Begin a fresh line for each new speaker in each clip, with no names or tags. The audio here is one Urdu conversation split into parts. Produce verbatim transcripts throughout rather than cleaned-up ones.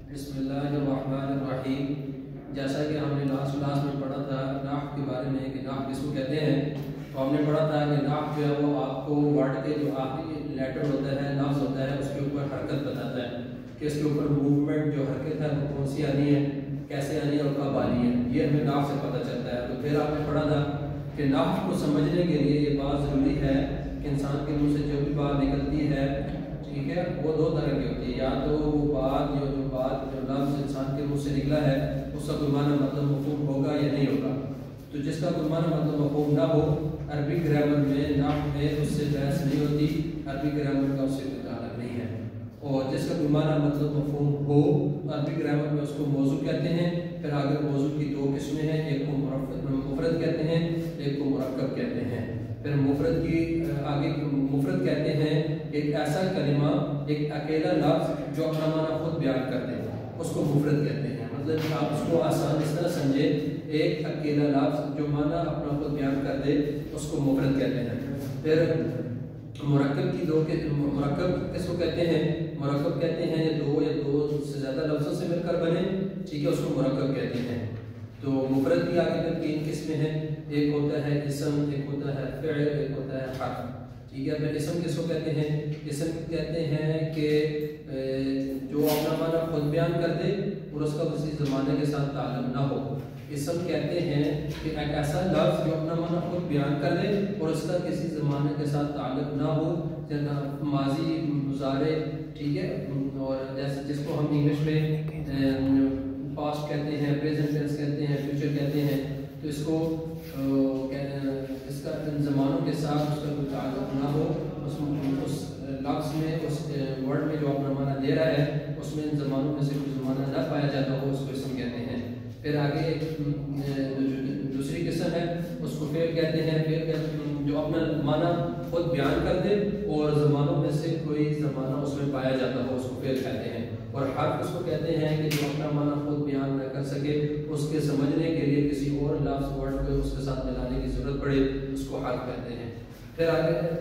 بسم اللہ الرحمن الرحیم۔ جیسا کہ ہم نے لاسٹ کلاس میں پڑھا تھا نحو کے بارے میں کہ نحو کس کو کہتے ہیں، تو ہم نے پڑھا تھا کہ نحو جو ہے وہ آپ کو ورڈ کے جو آخری لیٹر ہوتا ہے، لفظ ہوتا ہے، اس کے اوپر حرکت بتاتا ہے کہ اس کے اوپر موومنٹ جو حرکت ہے وہ کون سی آنی ہے، کیسے آنی ہے اور کب آنی ہے، یہ ہمیں نحو سے پتہ چلتا ہے۔ تو پھر آپ نے پڑھا تھا کہ نحو کو سمجھنے کے لیے یہ بات ضروری ہے کہ انسان کے منہ سے جو بھی بات نکلتی ہے، ٹھیک ہے، وہ دو طرح کی ہوتی ہے، یا تو وہ بات جو جو بات جو لفظ انسان کے منہ سے نکلا ہے اس کا کوئی معنی مطلب مفہوم ہوگا یا نہیں ہوگا۔ تو جس کا کوئی معنی مطلب مفہوم نہ ہو، عربی گرامر میں نحو میں اس سے بحث نہیں ہوتی، عربی گرامر کا اس سے کوئی تعلق نہیں ہے۔ اور جس کا کوئی معنی مطلب مفہوم ہو، عربی گرامر میں اس کو موضوع کہتے ہیں۔ پھر آگے موضوع کی دو قسمیں ہیں، ایک کو مفرد کہتے ہیں، ایک کو مرکب کہتے ہیں۔ پھر مفرد کی آگے مفرد کہتے ہیں ایک ایسا کلمہ، ایک اکیلا لفظ جو اپنا معنی خود بیان کر دے، اس کو مفرد کہتے ہیں۔ مطلب آپ اس کو آسان اس طرح سمجھے، ایک اکیلا لفظ جو معنی اپنا خود بیان کر دے اس کو مفرد کہتے ہیں۔ پھر مرکب کی دو مرکب کس کو کہتے ہیں؟ مرکب کہتے ہیں یہ دو یا دو سے زیادہ لفظوں سے مل کر بنے، ٹھیک ہے، اس کو مرکب کہتے ہیں۔ تو مفرد کی آگے پھر تین قسمیں ہیں، ایک ہوتا ہے اسم، ایک ہوتا ہے فعل، ایک ہوتا ہے حرف، ٹھیک ہے۔ پھر اسم کس کو کہتے ہیں؟ اسم کہتے ہیں کہ جو اپنا معنی خود بیان کر دے اور اس کا کسی زمانے کے ساتھ تعلق نہ ہو۔ اسم کہتے ہیں کہ ایک ایسا لفظ جو اپنا معنی خود بیان کر دے اور اس کا کسی زمانے کے ساتھ تعلق نہ ہو، جیسے ماضی، مضارع، ٹھیک ہے، اور جیسے جس کو ہم انگلش میں پاسٹ کہتے ہیں، پریزنٹ ٹینس کہتے ہیں، فیوچر کہتے ہیں، تو اس کو اس کا زمانوں کے ساتھ اس کا کوئی تعلق نہ ہو، اس اس لفظ میں، اس ورڈ میں جو اپنا معنی دے رہا ہے اس میں زمانوں میں سے کوئی زمانہ نہ پایا جاتا ہو، اس کو اسم کہتے ہیں۔ پھر آگے دوسری قسم ہے اس کو فعل کہتے ہیں۔ فعل جو اپنا معنی خود بیان کر دے اور زمانوں میں سے کوئی زمانہ اس میں پایا جاتا ہو، اس کو فعل کہتے ہیں۔ اور حرف اس کو کہتے ہیں کہ جو اپنا معنی خود بیان نہ کر سکے، اس کے سمجھنے کے لیے کسی اور لفظ ورڈ کو اس کے ساتھ ملانے کی ضرورت پڑے، اس کو حرف کہتے ہیں۔ پھر آگے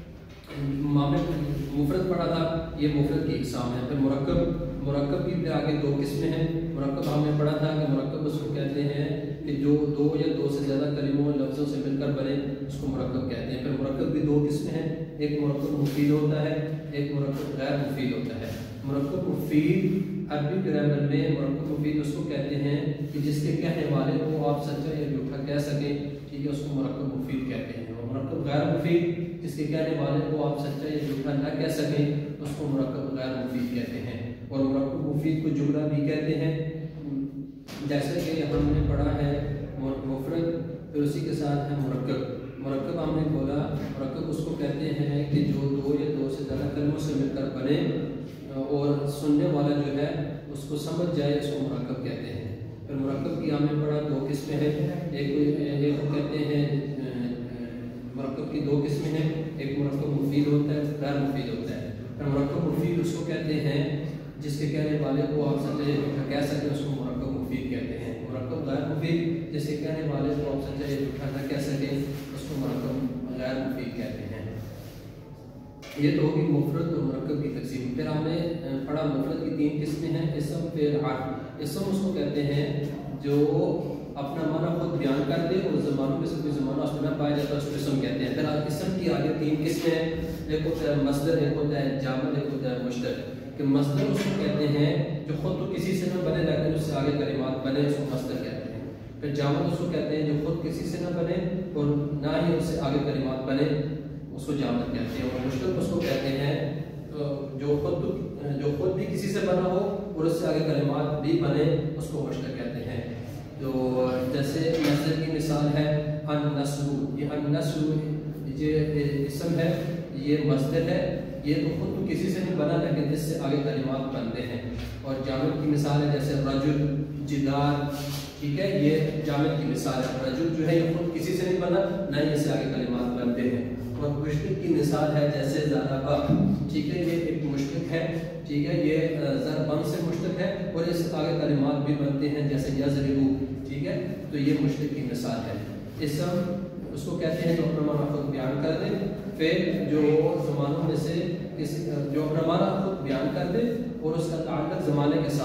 مفرد پڑھا تھا، یہ مفرد کی اقسام ہے۔ پھر مرکب مرکب کی پھر آگے دو قسمیں ہیں۔ مرکب ہم نے پڑھا تھا کہ مرکب اس کو کہتے ہیں کہ جو دو یا دو سے زیادہ کلموں لفظوں سے مل کر بنے، اس کو مرکب کہتے ہیں۔ پھر مرکب کی دو قسمیں ہیں، ایک مرکب مفید ہوتا ہے، ایک مرکب غیر مفید ہوتا ہے۔ مرکب مفید عربی گرامر میں مرکب مفید اس کو کہتے ہیں کہ جس کے کہنے والے کو آپ سچا یا جھوٹا کہہ سکیں، ٹھیک ہے، اس کو مرکب مفید کہتے ہیں۔ اور مرکب غیر مفید جس کے کہنے والے کو آپ سچا یا جھوٹا نہ کہہ سکیں، اس کو مرکب غیر مفید کہتے ہیں۔ اور مرکب مفید کو جملہ بھی کہتے ہیں، جیسے کہ ہم نے پڑھا ہے مفرد، پھر اسی کے ساتھ ہے مرکب۔ مرکب ہم نے بولا مرکب اس کو کہتے ہیں کہ جو دو یا دو سے زیادہ کلموں سے مل کر بنے اور سننے والا جو ہے اس کو سمجھ جائے، اس کو مرکب کہتے ہیں۔ پھر مرکب کی ہم نے پڑھا دو قسمیں ہیں، ایک ایک کو کہتے ہیں مرکب کی دو قسمیں ہیں، ایک مرکب مفید ہوتا ہے، غیر مفید ہوتا ہے۔ پھر مرکب مفید اس کو کہتے ہیں جس کے کہنے والے کو آپ سچا یا جھوٹا کہہ سکیں، اس کو مرکب مفید کہتے ہیں۔ مرکب غیر مفید جس کے کہنے والے کو آپ سچا یا جھوٹا نہ کہہ سکیں، اس کو مرکب غیر مفید کہتے ہیں۔ یہ تو ہوگی مفرد اور مرکب کی تقسیم۔ پھر ہم نے پڑھا مفرد کی تین قسمیں ہیں، اسم، فعل، حرف۔ اسم اس کو کہتے ہیں جو اپنا معنی خود بیان کر دے اور زمانوں میں سے کوئی زمانہ اس میں نہ پایا جاتا ہے، اس کو اسم کہتے ہیں۔ پھر اسم کی آگے تین قسمیں ہیں، ایک ہوتا ہے مصدر، ایک ہوتا ہے جامد، ایک ہوتا ہے مشتق۔ کہ مصدر اس کو کہتے ہیں جو خود تو کسی سے نہ بنے لیکن اس سے آگے کلمات بنے، اس کو مصدر کہتے ہیں۔ پھر جامد اس کو کہتے ہیں جو خود کسی سے نہ بنے اور نہ ہی اس سے آگے کلمات بنے، اس کو جامد کہتے ہیں۔ اور مشتق اس کو کہتے ہیں جو خود جو خود بھی کسی سے بنا ہو اور اس سے آگے کلمات بھی بنے، اس کو مشتق کہتے ہیں۔ تو جیسے مصدر کی مثال ہے النسل، یہ النسل یہ اسم ہے، یہ مصدر ہے، یہ تو خود تو کسی سے نہیں بنا لیکن اس سے آگے کلمات بنتے ہیں۔ اور جامد کی مثال ہے جیسے رجل، جدار، ٹھیک ہے، یہ جامد کی مثال ہے۔ رجل جو ہے یہ خود کسی سے نہیں بنا، نہ ہی اس سے آگے کلمات بنتے ہیں۔ اور مشتق کی مثال ہے جیسے ضربہ، ٹھیک ہے، یہ ایک مشتق ہے، ٹھیک ہے، یہ ضربن سے مشتق ہے اور اس سے آگے کلمات بھی بنتے ہیں جیسے یضرب، ٹھیک ہے، تو یہ مشتق کی مثال ہے۔ اسم اس کو کہتے ہیں جو اپنا معنی خود بیان کر دے، فعل جو زمانوں میں سے جو اپنا معنی خود بیان کر دے اور اس کا تعلق زمانے کے ساتھ ہو،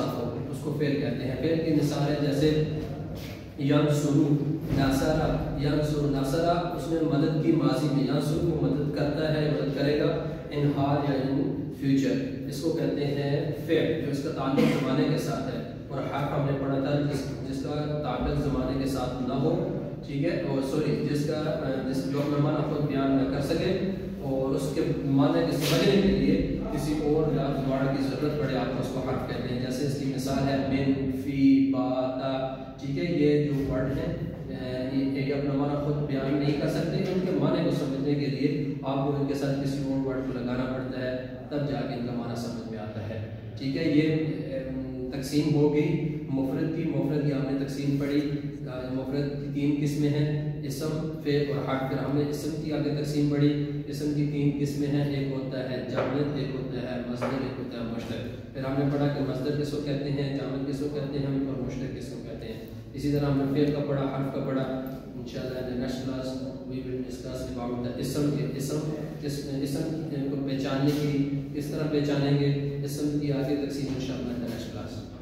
اس کو فعل کہتے ہیں. فعل کی مثال ہے جیسے ینصرو ناصرہ، ینصر ناصرہ اس میں مدد کی ماضی میں، ینصر کو مدد کرتا ہے، مدد کرے گا ان حال یا ان فیوچر، اس کو کہتے ہیں فعل جو اس کا تعلق زمانے کے ساتھ ہے. اور حرف ہم نے پڑھا تھا جس جس کا تعلق زمانے کے ساتھ نہ ہو، ٹھیک ہے، اور سوری جس کا جس جو اپنا معنی خود بیان نہ کر سکے اور اس کے معنی کے سمجھنے کے لیے کسی اور لفظ ورڈ کی ضرورت پڑے آپ اس کو حرف کہتے ہیں. جیسے اس کی مثال ہے من، فی، با، تا، ٹھیک ہے. یہ جو ورڈ ہیں یہ اپنا معنی خود بیان نہیں کر سکتے، ان کے معنی کو سمجھنے کے لیے آپ کو ان کے ساتھ کسی اور ورڈ کو لگانا پڑتا ہے، تب جا کے ان کا معنی سمجھ میں آتا ہے. ٹھیک ہے، یہ تقسیم ہو گئی مفرد کی. مفرد کی ہم نے تقسیم پڑھی، مفرد کی تین قسمیں ہیں، اسم، فعل اور حرف. پھر ہم نے اسم کی آگے تقسیم پڑھی. اسم کی تین قسمیں ہیں، ایک ہوتا ہے جامد، ایک ہوتا ہے مصدر، ایک ہوتا ہے مشتق. پھر ہم نے پڑھا کہ مصدر کس کو کہتے ہیں، جامد کس کو کہتے ہیں اور مشتق کس کو کہتے ہیں. اسی طرح ہم نے فعل کا پڑھا، حرف کا پڑھا. انشاءاللہ in the next class we will discuss about the اسم. اسم اسم کو پہچاننے کی کس طرح پہچانیں گے، اسم کی آگے تقسیم انشاءاللہ in the next class.